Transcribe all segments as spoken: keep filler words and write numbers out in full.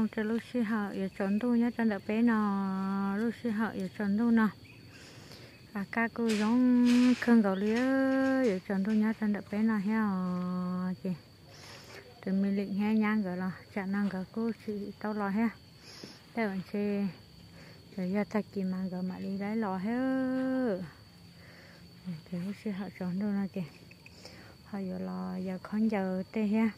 nông cho lúc xí họ ở trốn tu nhá chân đỡ bé nó lúc xí họ ở trốn tu nó à các cô giống khương gạo lía ở trốn tu nhá chân đỡ bé nó heo chị từ mình định he nhang gọi là chả năng cả cô chị tao lo he thế bạn chị rồi giờ ta chỉ mang gọi mà đi lấy lo he thì lúc xí họ trốn tu nó chị họ giờ lo giờ con giờ tê he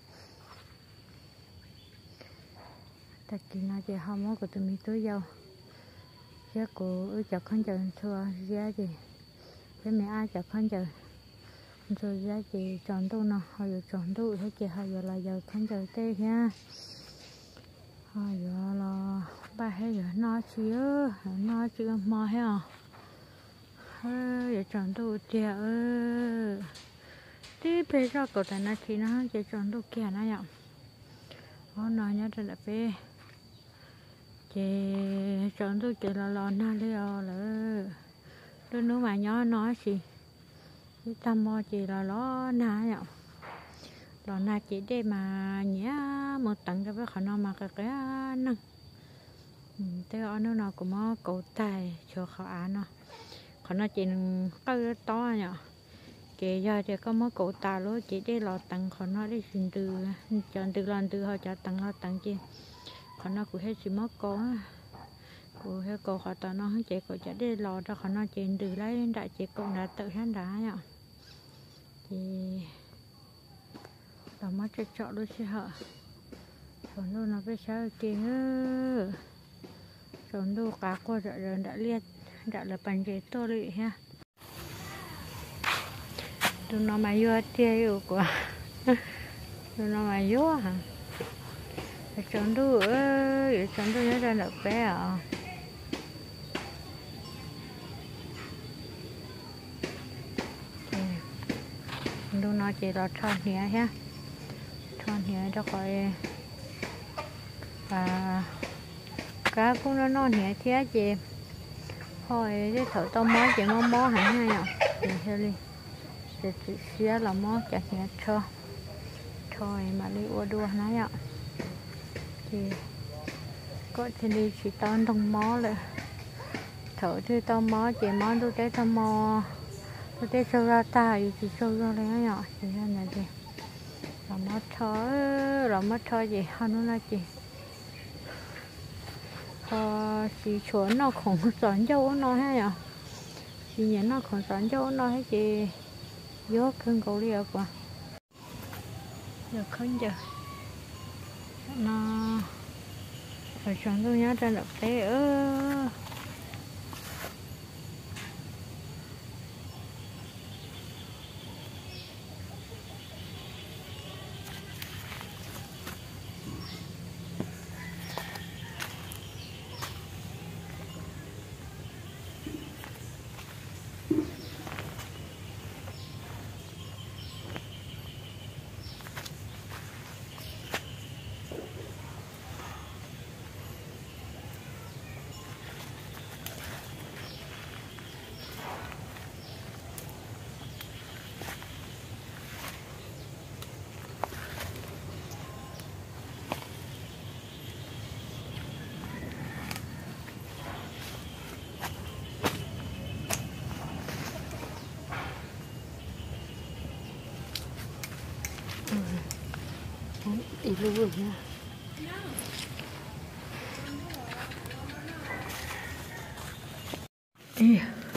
ta chỉ nói chị không có của tụi mình tối dâu giá của ở chợ con chờ thua giá gì cái mẹ ai chợ con chờ rồi giá chị chọn tu nào họ giờ chọn tu thế chị họ giờ là giờ con chờ tê nha họ giờ là ba hay giờ nó chưa nó chưa mò hay à giờ chọn tu chị ơi tí bây giờ cậu ta nói thì nó giờ chọn tu kia nó nhở nó nói nhá trên là pe chị chọn tôi chị là lò na leo là đôi nếu mà nhỏ nói gì cái tâm mò chị là lò na nhở lò na chị để mà nhớ một tầng cái với khả năng mà cái cái năng thế ở nơi nào cũng có cổ tài cho họ ăn nó khả năng chị cái to nhở chị giờ chị có mấy cổ tài luôn chị để lò tầng khả năng đi xin từ chọn từ lần từ họ cho tầng họ tầng chị khả năng cũng hết chỉ mất có cô hết cô họ tao nó hết chị cô chả đi lò cho khả năng chị từ lấy đại chị cũng đã tự hắn đá nhở thì tao mất cho chọn đôi xe hở còn đâu nó cái sao kia còn đâu cả cô đã đã liệt đã là bàn ghế to lụy ha đâu nó mà vô tiêu của đâu nó mà vô hả chọn đâu ơi chọn đâu nhớ ra được bé à đâu nó chỉ là tròn nhẹ ha tròn nhẹ cho khỏi và cá cũng nó non nhẹ thế chị thôi cái thợ tao mó chị mó mó hẳn ha nhở thì theo đi thì chị xía là mó chặt nhẹ cho thôi mà đi ua đua nó nhở thì có thì đi chỉ tao đông móเลยthợ thì tao mó chị mó tôi thấy tao mó tôi thấy sâu ra taอยู่chỉ sâu ra đấy nhở thì ra này gì là mó thở là mó thở gì hơn nữa là gì ờ chỉ chuẩn nó không sẵn dâu nó hay nhở chỉ nhớ nó không sẵn dâu nó hay chị vô cơn cầu liệt quá giờ không giờ nó phải chọn tôi nhớ trên lập tế ơ đi luôn nha đi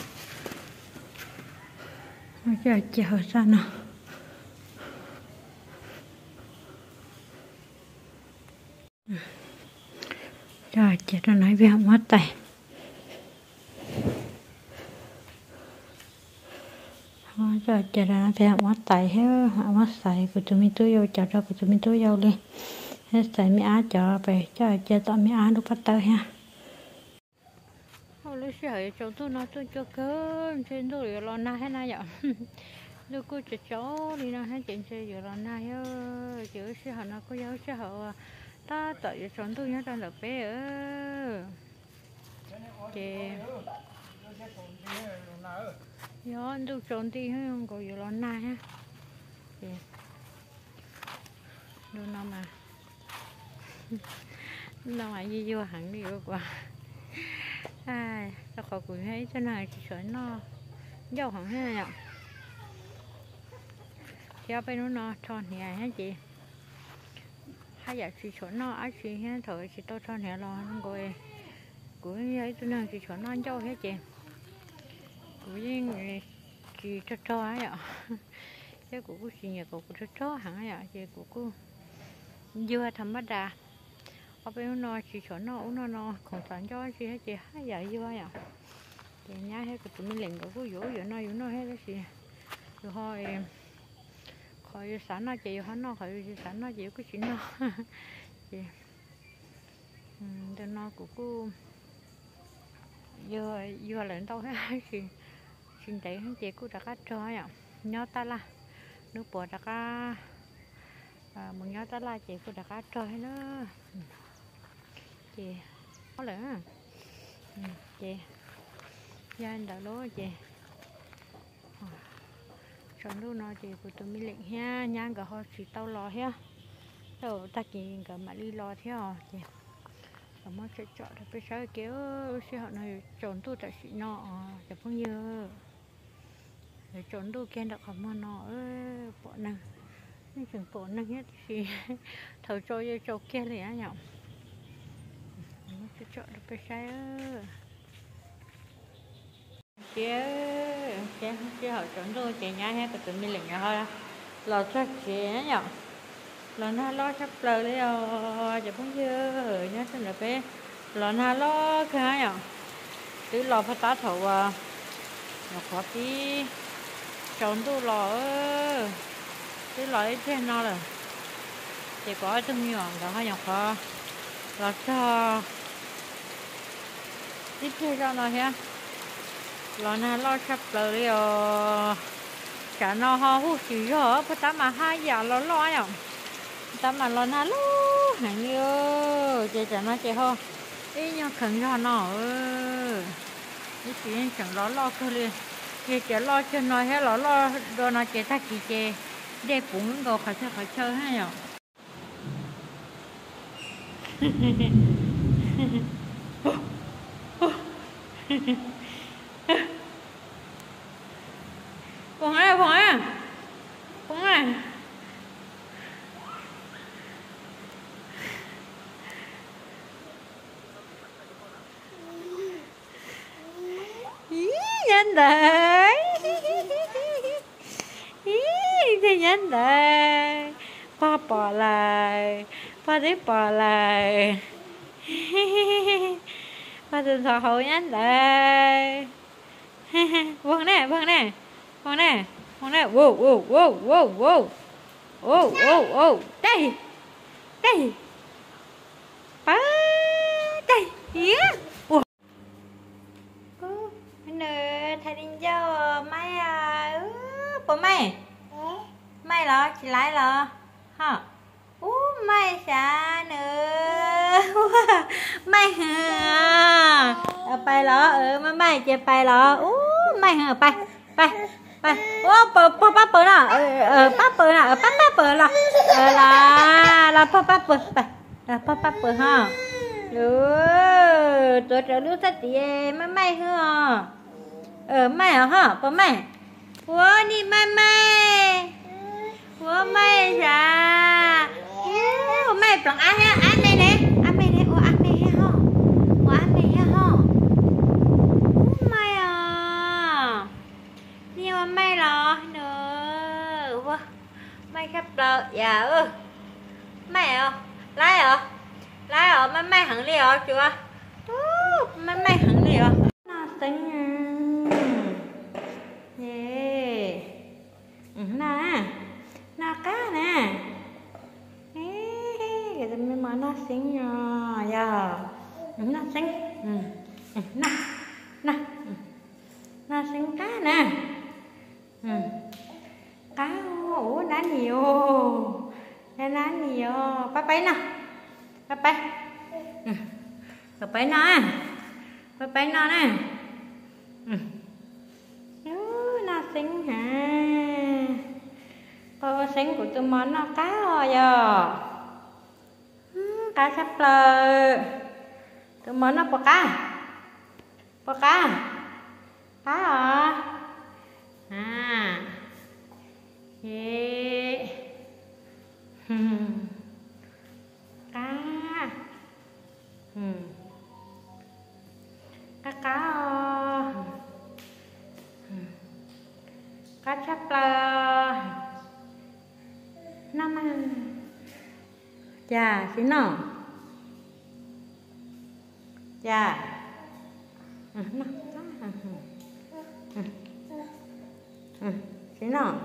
nó chờ chờ ra nào trời chết nó nói với không hết tay giờ chờ ra thì không mất tay hết không mất tay của tụi mình tôi vô chờ ra của tụi mình tôi vô đi hết tay mấy á chờ về chờ chờ tao mấy á lúc bắt tay ha hồi lúc xưa cháu tôi nói tôi cho cơm trên tôi lo na hết na vậy lúc cô cho cháu đi na hết chuyện chơi giờ lo na hết chữ xưa họ nó có giáo xưa họ ta tự cháu tôi nhớ ra là bé ơ chị gió anh tôi trốn đi hay không có gì lo na ha đâu nào mà đâu mà đi vô hẳn đi vô qua ai tao khỏi cũng thấy cho này chỉ sợi nó dâu hẳn thế này ạ cho bên nó nó tròn thì hả chị hay giờ chỉ sợi nó ai chỉ hết thời chỉ tao tròn hè lo nó rồi của ấy cho nên chỉ sợi nó dâu hết chị của những chị cho cho ấy ạ cái của cô chị nhà của cô cho cho hẳn ấy ạ chị của cô dưa thầm đà ở bên nó chỉ cho nó nó nó còn tận cho chị hết chị hay giờ dưa ấy ạ chị nhá hết của tụi mình liền của cô dỗ dỗ nó dỗ nó hết đó chị rồi thôi khỏi sẵn nó chị hết nó khỏi sẵn nó chị cái chuyện nó chị cho nó của cô dưa dưa lên đâu hết chị xin thấy chị cô đã cắt cho ấy ạ nhớ ta là nước bột đã cá à, một nhớ ta là chị cô đã cá trời nữa chị có lẽ ừ, chị gia anh đã lố chị chọn lúc nó chị của tụi mình lệnh ha nhang cả họ chỉ tao lo ha rồi ta chỉ cả mà đi lo theo chị ở mà sẽ chọn được cái trái kéo xe họ này chọn tôi tại chị nọ chả bao nhiêu để chọn đồ kia đã không mà nó bộ năng nhưng chừng bộ năng hết thì thầu cho vô cho kia thì á nhở nó sẽ chọn được cái trái kia kia kia họ chọn đồ chị nhá hết cái tụi mình liền nhau thôi lò cho chị nhở lò na lo sắp lờ đấy rồi chả bao nhiêu nhá xem được cái lò na lo cái nhở cứ lò phải tá thầu nó khó tí chọn đồ lò cái lò ấy trên nó là chỉ có trong nhọn đó hay nhọc khó lò cho ít thêm cho nó ha lò này lo sắp lờ đi rồi chả nó ho hút chỉ rồi phải tắm mà hai giờ lo lo nhở tắm mà lò này lo hẳn như chị chả nó chị ho ý nhau khẩn cho nó cái chuyện chẳng lo lo cơ liền chị chỉ lo cho nó hết lo lo đồ nó chị ta chị chị để bụng nó khỏi chơi khỏi chơi hay nhở Phùng ơi Phùng ơi Phùng ơi nhanh đấy thì nhanh đấy ba bỏ lại ba đấy bỏ lại ba đừng thọ hậu nhanh đấy vâng nè vâng nè vâng nè vâng nè wow wow wow wow wow wow wow wow đây đây ba đây yeah nè thầy đi cho mai à bộ mày mày lo chị lại lo hả ú mày xa nữa mày hả bay lo ừ mà mày chơi bay lo ú mày hả bay bay bay ô bơ bơ bắp bơ nè ờ bắp bơ nè bắp bắp bơ là ờ là là bắp bắp bơ bay là bắp bắp bơ ha ừ tôi trở nước sạch gì mà mày hả ờ mày hả bơ mày ủa đi mày mày ủa mày ra ủa mày bằng ăn ha ăn đây nè ăn đây nè ủa ăn đây ha hả ủa ăn đây ha hả ủa mày à nhưng mà mày lo nữa ủa mày khắp lợ dạ ư mày à lái à lái à mày mày hẳn đi à chưa mày mày hẳn đi à nó xinh yeah nè nó cá nè cái gì mà nó xinh rồi giờ nó xinh nè nè nó xinh cá nè cá ủa đá nhiều đá đá nhiều bắp bấy nè bắp bấy bắp bấy nó bắp bấy nó nè nó xinh hả cô xinh của tụi món nó cá rồi giờ cá sắp lờ tụi mình nó bò cá bò cá cá à à yeah. cá hmm. cá cá cá sắp lờ năm dạ xin nào dạ ừ, nó, nó, ừ, ừ, ừ, xin nào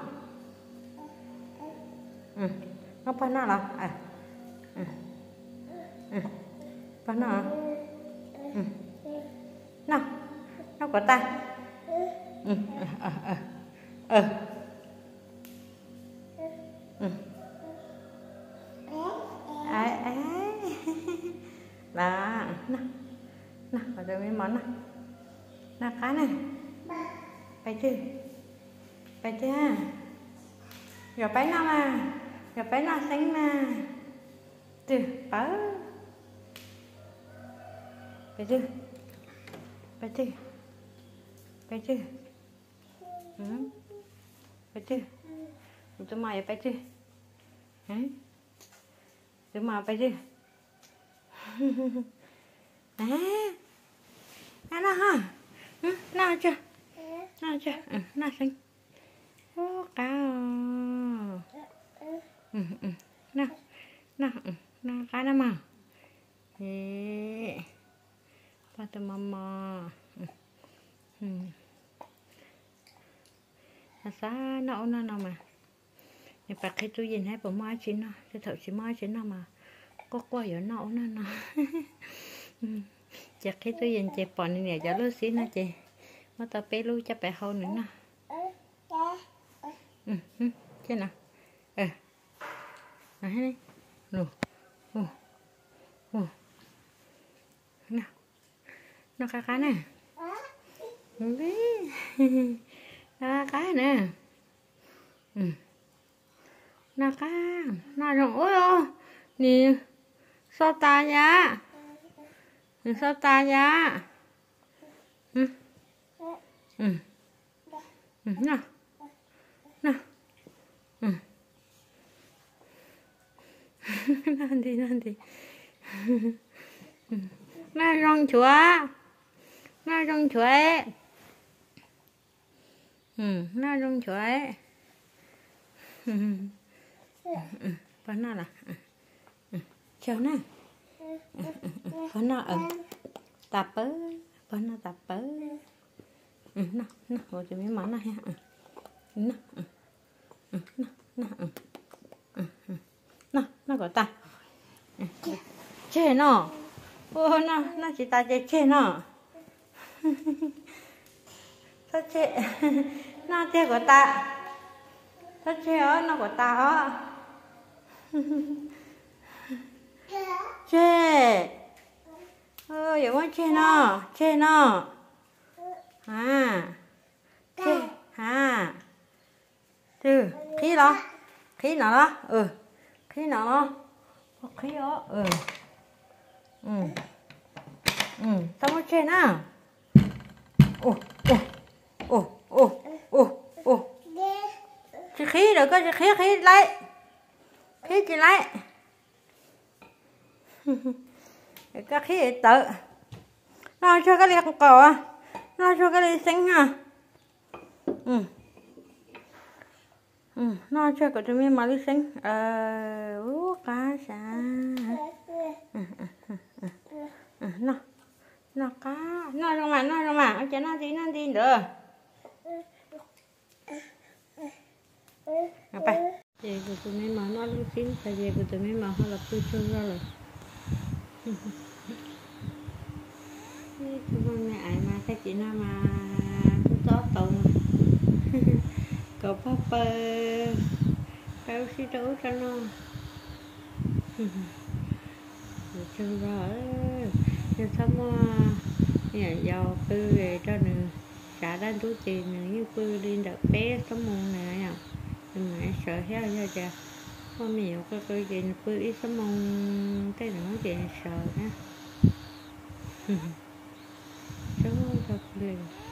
ừ, nó phải nào là à, ừ, ừ, phải nào ừ, nào nó có ta ừ, ờ, ờ, ờ, ừ. Ấy ấy đó nè nè ở đây mấy món này nè cá này phải chứ phải chứ rồi phải nào mà rồi phải nào xanh mà từ bớ phải chứ phải chứ phải chứ ừ. Phải chứ tụi mày phải chứ đấy tụi mày phải chứ à à nào ha ừ, nào chưa nào chưa ừ, nào xinh ô cá ừ, ừ. nào nào ừ, nào cá nào mà thế ba tụi mama ừ. Ừ. Sa nó nó nào mà nhưng mà khi tôi nhìn thấy bộ mai chỉ nó tôi thử chỉ mai chỉ nó mà có qua ở nó nó nó chắc khi tôi nhìn chị bỏ này nè cho lúa xí nó chị mà tao bé lúa chắc bé hôn nữa nè ừ ừ chứ nào ờ này đi nụ ồ ồ nào nó cá cá nè cá cá nè ừ nó cá nó rồi ôi ôi nè sao ta ya sao ta ya ừ ừ ừ nào nào ừ nanti nanti nó rong chúa nó rong chúa ừ nó rong chúa ừ ừ phần nào là chờ nè phần nào ở tạp bớ phần nào tạp bớ ừ nào nào rồi cho mấy món này ha nào ừ nào nào ừ nào nó có ta chê nó ô nó nó chỉ ta chê chê nó sao chê nó chê của ta sao chê ở nó của ta ở chê ơ vậy quá chê nó chê nó à chê à từ khí đó khí nào đó ừ khí nào đó khí đó ừ ừ ừ tao muốn chê nào ồ ồ ồ ồ ồ ồ chị khí được có chị khí khí lấy khí chị lấy cái khí tự nó cho cái ly con cò nó cho cái ly xanh ha ừ ừ nó cho cái tụi mình mà ly xanh ờ ú cá xa ừ ừ ừ ừ nó nó cá nó trong mà nó trong mà ở trên nó đi nó đi được apa về của tụi mình mà nó ly xanh tại về của tụi mình mà họ lập tôi chưa ra rồi tụi con mẹ mà cái chị nó mà có tùng cậu papa cao xí đấu cho nó chân rồi nhưng sao mà nhà giàu tư về cho nữa cả đang túi tiền như tư đi đợt bé tấm môn này à nhưng mà sợ hết ra kìa hoa mèo có cái gì bự ít sắm mong cái nó chuyện sợ nha. Cháu thật lười